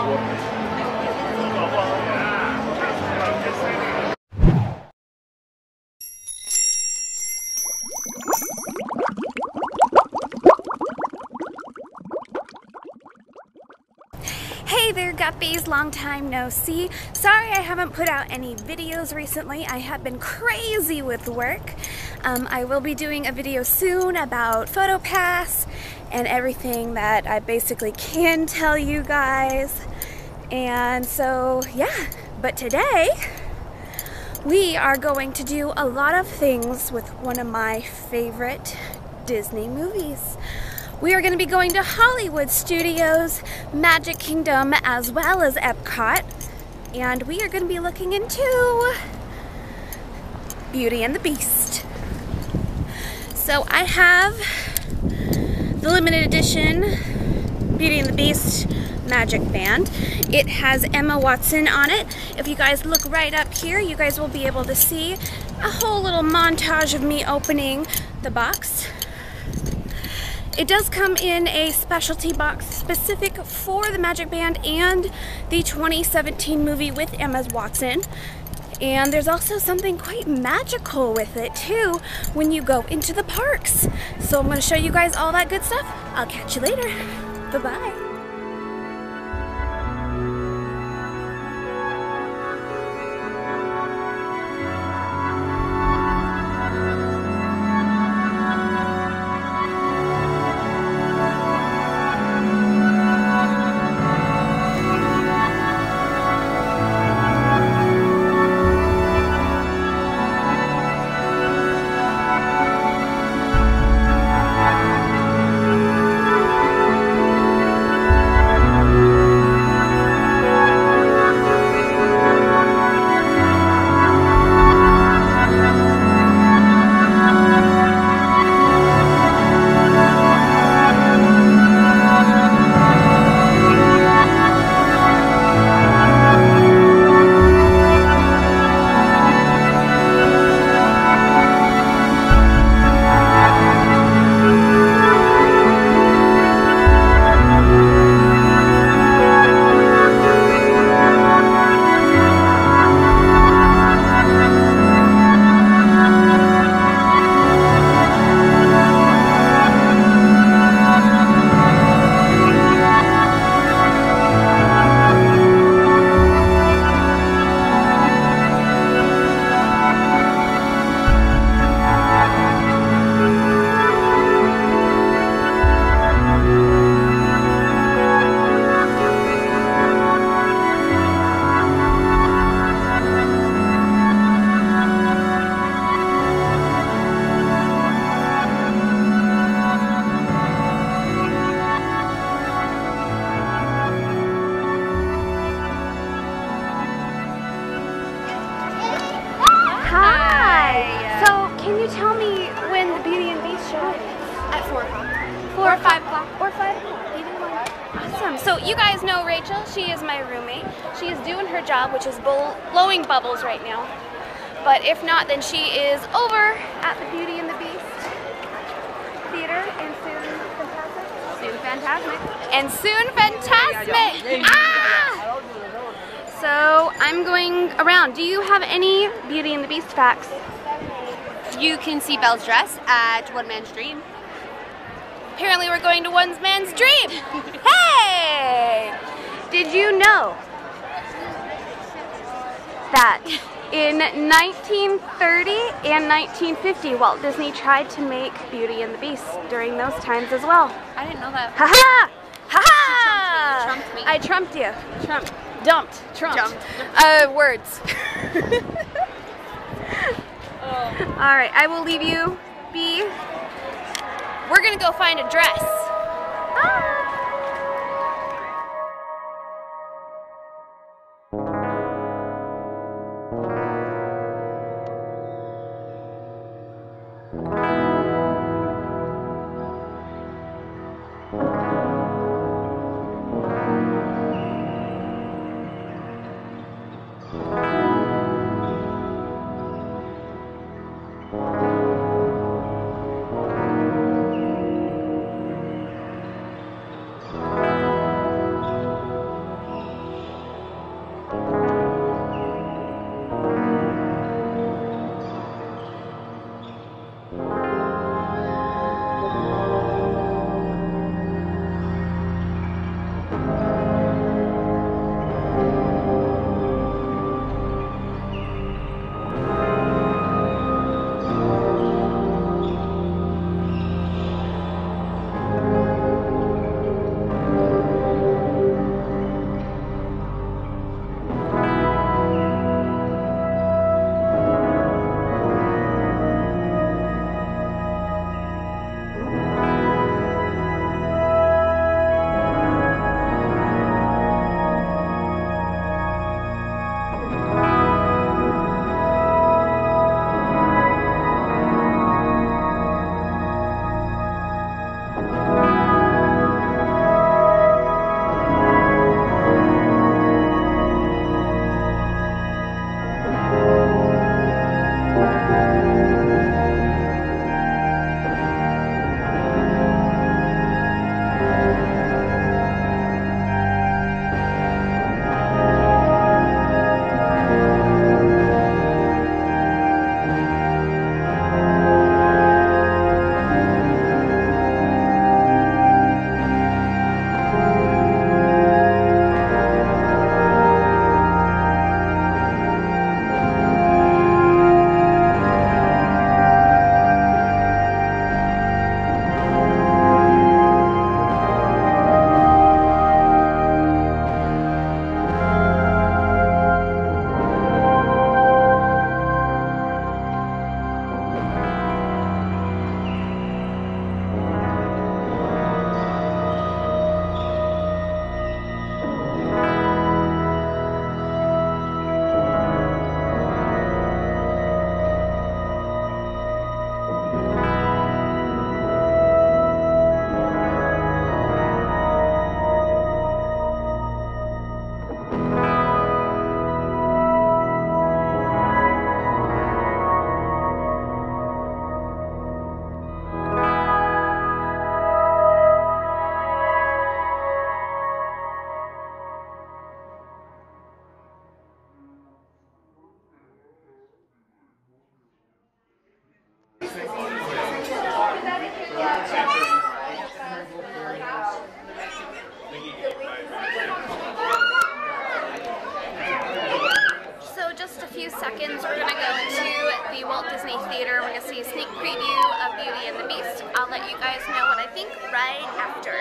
Hey there Guppies, long time no see. Sorry I haven't put out any videos recently. I have been crazy with work. I will be doing a video soon about PhotoPass and everything that I basically can tell you guys. And so yeah, but today we are going to do a lot of things with one of my favorite Disney movies. We are going to be going to Hollywood Studios, Magic Kingdom, as well as Epcot. And we are going to be looking into Beauty and the Beast. So I have the limited edition Beauty and the Beast Magic Band. It has Emma Watson on it. If you guys look right up here, you guys will be able to see a whole little montage of me opening the box. It does come in a specialty box specific for the Magic Band and the 2017 movie with Emma Watson. And there's also something quite magical with it too when you go into the parks. So I'm going to show you guys all that good stuff. I'll catch you later. Bye-bye. Tell me when the Beauty and Beast show is. At 4 o'clock. 4 or 5 o'clock. Or 5 o'clock. Either one. Awesome. So you guys know Rachel. She is my roommate. She is doing her job, which is blowing bubbles right now. But if not, then she is over at the Beauty and the Beast Theater and soon Fantasmic. And soon Fantasmic! Ah! So I'm going around. Do you have any Beauty and the Beast facts? You can see Belle's dress at One Man's Dream. Apparently we're going to One Man's Dream. Hey! Did you know that in 1930 and 1950 Walt Disney tried to make Beauty and the Beast during those times as well? I didn't know that. Ha-ha! Ha-ha! You trumped me. I trumped you. Trumped. Dumped. Trumped. Jumped. Words. Alright, I will leave you be. We're gonna go find a dress. Bye! seconds, we're gonna go into the Walt Disney Theater. We're gonna see a sneak preview of Beauty and the Beast. I'll let you guys know what I think right after.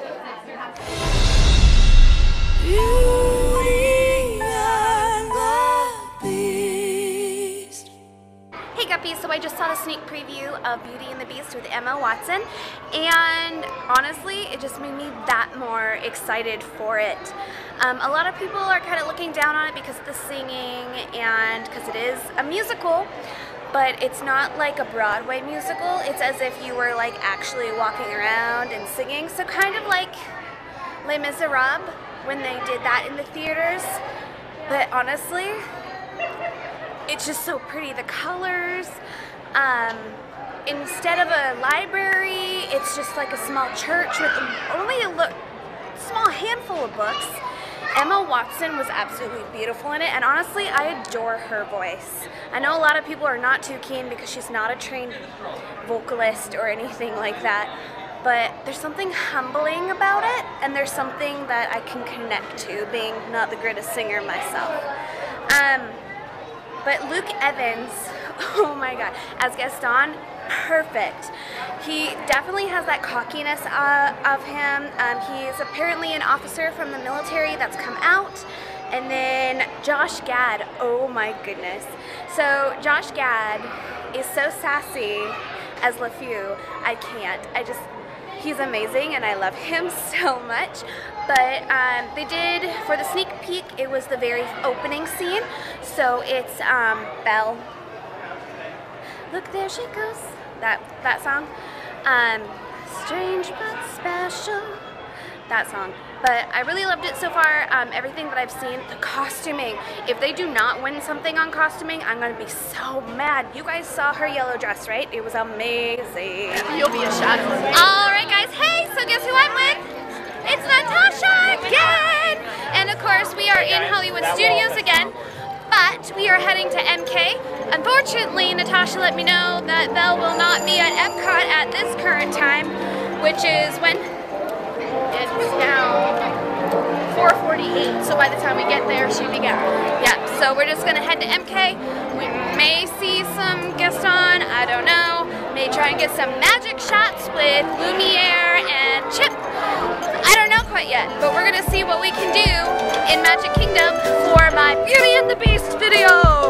Beauty and the Beast. Hey Guppy, so I just saw the sneak preview of Beauty and the Beast with Emma Watson, and honestly, it just made me that more excited for it. A lot of people are kind of looking down on it because of the singing and because it is a musical, but it's not like a Broadway musical. It's as if you were like actually walking around and singing, so kind of like Les Miserables when they did that in the theaters. But honestly, it's just so pretty. The colors, instead of a library, it's just like a small church with only a small handful of books. Emma Watson was absolutely beautiful in it, and honestly, I adore her voice. I know a lot of people are not too keen because she's not a trained vocalist or anything like that, but there's something humbling about it, and there's something that I can connect to, being not the greatest singer myself. But Luke Evans, oh my god, as Gaston, perfect. He definitely has that cockiness of him. He's apparently an officer from the military that's come out. And then Josh Gad, oh my goodness. So Josh Gad is so sassy as LeFou. I can't. He's amazing and I love him so much. But they did, for the sneak peek, it was the very opening scene. So it's Belle. Look, there she goes. That song. Strange but special. That song. But I really loved it so far. Everything that I've seen. The costuming. If they do not win something on costuming, I'm going to be so mad. You guys saw her yellow dress, right? It was amazing. You'll be a shadow. Alright guys, hey, so guess who I'm with? It's Natassia again! And of course, we are in Hollywood Studios again. But we are heading to MK. Unfortunately, Natassia let me know that Belle will not be at Epcot at this current time, which is when? It's now by the time we get there, she'd be gone. Yeah, so we're just gonna head to MK. We may see some Gaston, I don't know. May try and get some magic shots with Lumiere and Chip. I don't know quite yet, but we're gonna see what we can do in Magic Kingdom for my Beauty and the Beast video.